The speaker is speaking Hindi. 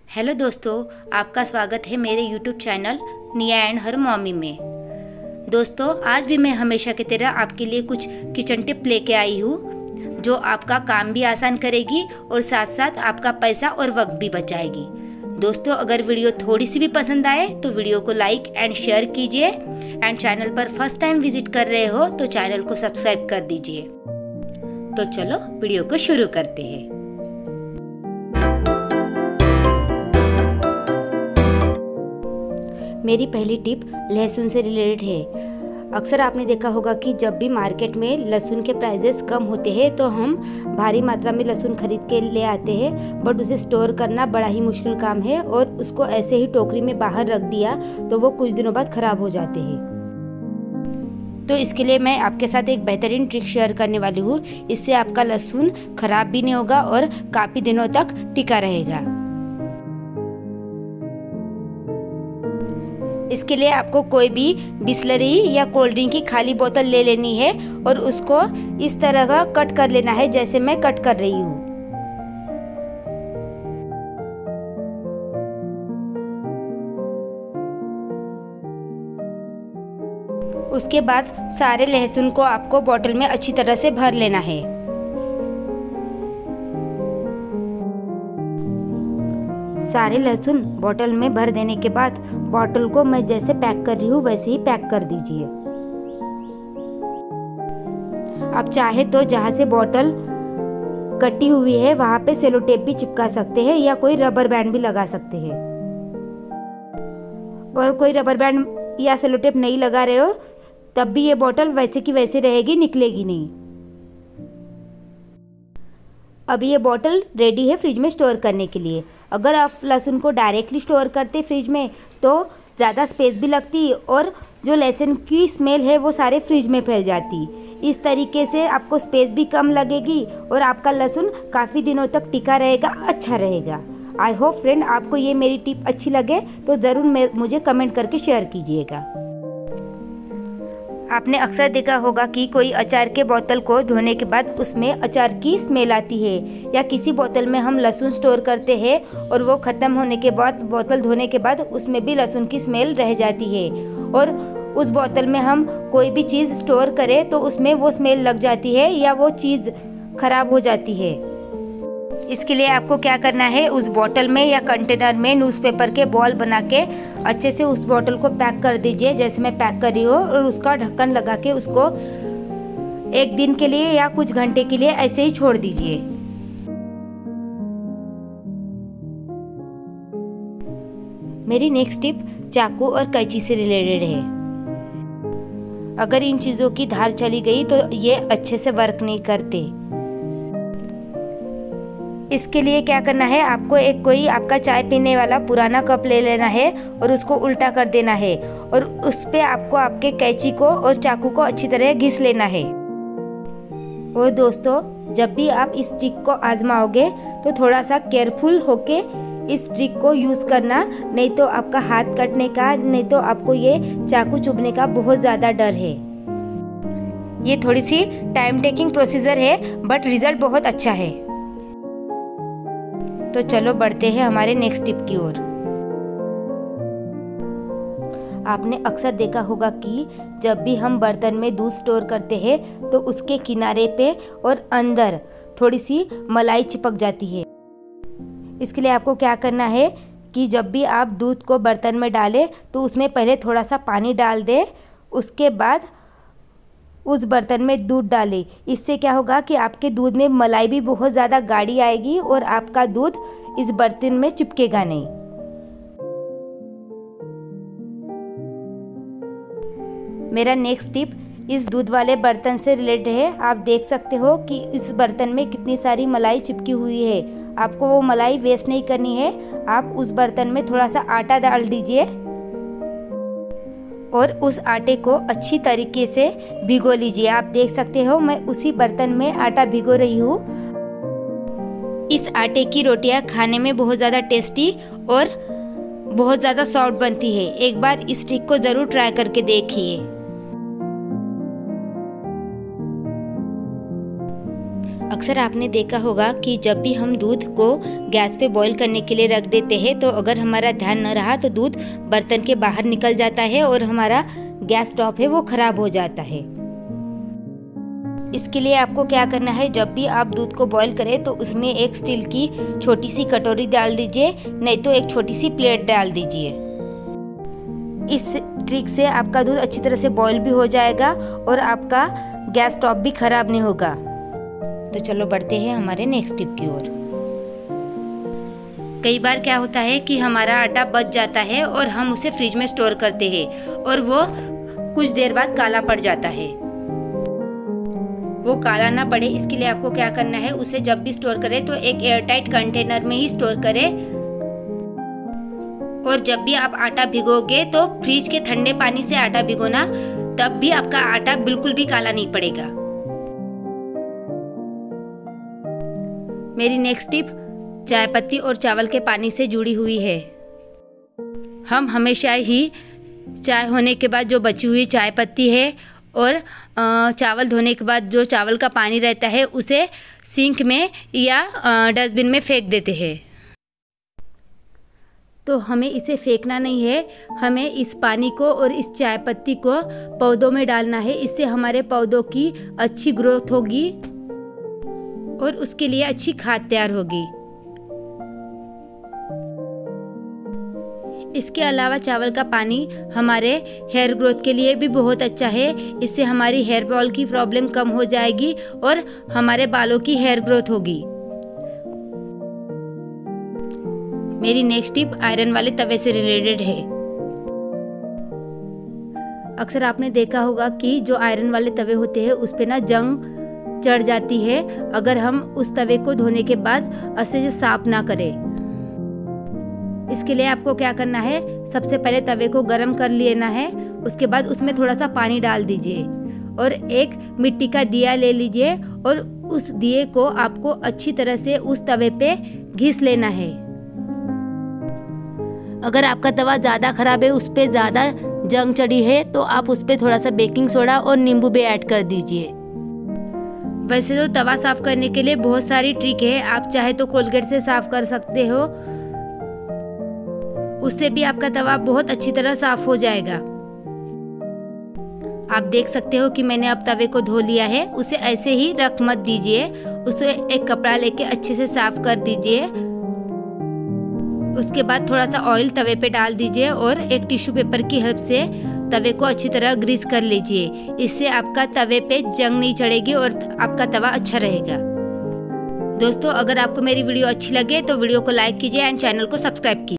हेलो दोस्तों, आपका स्वागत है मेरे YouTube channel Nia and her mommy में। दोस्तों, आज भी मैं हमेशा की तरह आपके लिए कुछ किचन टिप लेके आई हूँ जो आपका काम भी आसान करेगी और साथ साथ आपका पैसा और वक्त भी बचाएगी। दोस्तों, अगर वीडियो थोड़ी सी भी पसंद आए तो वीडियो को लाइक एंड शेयर कीजिए एंड चैनल पर फर्स्ट टाइम विजिट कर रहे हो तो चैनल को सब्सक्राइब कर दीजिए। तो चलो वीडियो को शुरू करते हैं। मेरी पहली टिप लहसुन से रिलेटेड है। अक्सर आपने देखा होगा कि जब भी मार्केट में लहसुन के प्राइसेस कम होते हैं तो हम भारी मात्रा में लहसुन खरीद के ले आते हैं, बट उसे स्टोर करना बड़ा ही मुश्किल काम है और उसको ऐसे ही टोकरी में बाहर रख दिया तो वो कुछ दिनों बाद ख़राब हो जाते हैं। तो इसके लिए मैं आपके साथ एक बेहतरीन ट्रिक शेयर करने वाली हूँ। इससे आपका लहसुन ख़राब भी नहीं होगा और काफ़ी दिनों तक टिका रहेगा। इसके लिए आपको कोई भी बिस्लरी या कोल्ड ड्रिंक की खाली बोतल ले लेनी है और उसको इस तरह का कट कर लेना है जैसे मैं कट कर रही हूँ। उसके बाद सारे लहसुन को आपको बोतल में अच्छी तरह से भर लेना है। सारे लहसुन बोतल में भर देने के बाद बोतल को मैं जैसे पैक कर रही हूँ वैसे ही पैक कर दीजिए। आप चाहे तो जहाँ से बोतल कटी हुई है वहाँ पे सेलो टेप भी चिपका सकते हैं या कोई रबर बैंड भी लगा सकते हैं। और कोई रबर बैंड या सेलो टेप नहीं लगा रहे हो तब भी ये बोतल वैसे की वैसे रहेगी, निकलेगी नहीं। अभी ये बोतल रेडी है फ्रिज में स्टोर करने के लिए। अगर आप लहसुन को डायरेक्टली स्टोर करते फ्रिज में तो ज़्यादा स्पेस भी लगती और जो लहसुन की स्मेल है वो सारे फ्रिज में फैल जाती। इस तरीके से आपको स्पेस भी कम लगेगी और आपका लहसुन काफ़ी दिनों तक टिका रहेगा, अच्छा रहेगा। आई होप फ्रेंड आपको ये मेरी टिप अच्छी लगे तो ज़रूर मुझे कमेंट करके शेयर कीजिएगा। आपने अक्सर देखा होगा कि कोई अचार के बोतल को धोने के बाद उसमें अचार की स्मेल आती है, या किसी बोतल में हम लहसुन स्टोर करते हैं और वो ख़त्म होने के बाद बोतल धोने के बाद उसमें भी लहसुन की स्मेल रह जाती है और उस बोतल में हम कोई भी चीज़ स्टोर करें तो उसमें वो स्मेल लग जाती है या वो चीज़ ख़राब हो जाती है। इसके लिए आपको क्या करना है, उस बोतल में या कंटेनर में न्यूज़पेपर के बॉल बना के अच्छे से उस बोतल को पैक कर दीजिए जैसे मैं पैक कर रही हूँ और उसका ढक्कन लगा के उसको एक दिन के लिए या कुछ घंटे के लिए ऐसे ही छोड़ दीजिए। मेरी नेक्स्ट टिप चाकू और कैंची से रिलेटेड है। अगर इन चीज़ों की धार चली गई तो ये अच्छे से वर्क नहीं करते। इसके लिए क्या करना है, आपको एक कोई आपका चाय पीने वाला पुराना कप ले लेना है और उसको उल्टा कर देना है और उस पे आपको आपके कैंची को और चाकू को अच्छी तरह घिस लेना है। और दोस्तों, जब भी आप इस ट्रिक को आजमाओगे तो थोड़ा सा केयरफुल होके इस ट्रिक को यूज़ करना, नहीं तो आपका हाथ कटने का, नहीं तो आपको ये चाकू चुभने का बहुत ज़्यादा डर है। ये थोड़ी सी टाइम टेकिंग प्रोसीजर है बट रिजल्ट बहुत अच्छा है। तो चलो बढ़ते हैं हमारे नेक्स्ट टिप की ओर। आपने अक्सर देखा होगा कि जब भी हम बर्तन में दूध स्टोर करते हैं तो उसके किनारे पे और अंदर थोड़ी सी मलाई चिपक जाती है। इसके लिए आपको क्या करना है कि जब भी आप दूध को बर्तन में डालें तो उसमें पहले थोड़ा सा पानी डाल दें, उसके बाद उस बर्तन में दूध डालें। इससे क्या होगा कि आपके दूध में मलाई भी बहुत ज़्यादा गाढ़ी आएगी और आपका दूध इस बर्तन में चिपकेगा नहीं। मेरा नेक्स्ट टिप इस दूध वाले बर्तन से रिलेटेड है। आप देख सकते हो कि इस बर्तन में कितनी सारी मलाई चिपकी हुई है। आपको वो मलाई वेस्ट नहीं करनी है। आप उस बर्तन में थोड़ा सा आटा डाल दीजिए और उस आटे को अच्छी तरीके से भिगो लीजिए। आप देख सकते हो मैं उसी बर्तन में आटा भिगो रही हूँ। इस आटे की रोटियां खाने में बहुत ज़्यादा टेस्टी और बहुत ज़्यादा सॉफ्ट बनती है। एक बार इस ट्रिक को ज़रूर ट्राई करके देखिए। अक्सर आपने देखा होगा कि जब भी हम दूध को गैस पे बॉईल करने के लिए रख देते हैं तो अगर हमारा ध्यान न रहा तो दूध बर्तन के बाहर निकल जाता है और हमारा गैस स्टोव है वो ख़राब हो जाता है। इसके लिए आपको क्या करना है, जब भी आप दूध को बॉईल करें तो उसमें एक स्टील की छोटी सी कटोरी डाल दीजिए, नहीं तो एक छोटी सी प्लेट डाल दीजिए। इस ट्रिक से आपका दूध अच्छी तरह से बॉईल भी हो जाएगा और आपका गैस स्टोव भी ख़राब नहीं होगा। तो चलो बढ़ते हैं हमारे नेक्स्ट टिप की ओर। कई बार क्या होता है कि हमारा आटा बच जाता है और हम उसे फ्रिज में स्टोर करते हैं और वो कुछ देर बाद काला पड़ जाता है। वो काला ना पड़े इसके लिए आपको क्या करना है, उसे जब भी स्टोर करें तो एक एयरटाइट कंटेनर में ही स्टोर करें। और जब भी आप आटा भिगोगे तो फ्रिज के ठंडे पानी से आटा भिगोना, तब भी आपका आटा बिल्कुल भी काला नहीं पड़ेगा। मेरी नेक्स्ट टिप चाय पत्ती और चावल के पानी से जुड़ी हुई है। हम हमेशा ही चाय होने के बाद जो बची हुई चाय पत्ती है और चावल धोने के बाद जो चावल का पानी रहता है उसे सिंक में या डस्टबिन में फेंक देते हैं। तो हमें इसे फेंकना नहीं है, हमें इस पानी को और इस चाय पत्ती को पौधों में डालना है। इससे हमारे पौधों की अच्छी ग्रोथ होगी और उसके लिए अच्छी खाद तैयार होगी। इसके अलावा चावल का पानी हमारे हेयर ग्रोथ के लिए भी बहुत अच्छा है। इससे हमारी हेयर फॉल की प्रॉब्लम कम हो जाएगी और हमारे बालों की हेयर ग्रोथ होगी। मेरी नेक्स्ट टिप आयरन वाले तवे से रिलेटेड है। अक्सर आपने देखा होगा कि जो आयरन वाले तवे होते हैं उस पे ना जंग चढ़ जाती है अगर हम उस तवे को धोने के बाद अच्छे से साफ ना करें। इसके लिए आपको क्या करना है, सबसे पहले तवे को गरम कर लेना है, उसके बाद उसमें थोड़ा सा पानी डाल दीजिए और एक मिट्टी का दिया ले लीजिए और उस दिए को आपको अच्छी तरह से उस तवे पे घिस लेना है। अगर आपका तवा ज़्यादा ख़राब है, उस पर ज़्यादा जंग चढ़ी है, तो आप उस पर थोड़ा सा बेकिंग सोडा और नींबू भी ऐड कर दीजिए। वैसे तो तवा साफ़ करने के लिए बहुत सारी ट्रिक है। आप चाहे तो कोलगेट से साफ़ कर सकते हो, उससे भी आपका तवा बहुत अच्छी तरह साफ़ हो जाएगा। आप देख सकते हो कि मैंने अब तवे को धो लिया है। उसे ऐसे ही रख मत दीजिए, उसे एक कपड़ा लेके अच्छे से साफ़ कर दीजिए। उसके बाद थोड़ा सा ऑयल तवे पे डाल दीजिए और एक टिश्यू पेपर की हेल्प से तवे को अच्छी तरह ग्रीस कर लीजिए। इससे आपका तवे पे जंग नहीं चढ़ेगी और आपका तवा अच्छा रहेगा। दोस्तों, अगर आपको मेरी वीडियो अच्छी लगे तो वीडियो को लाइक कीजिए एंड चैनल को सब्सक्राइब कीजिए।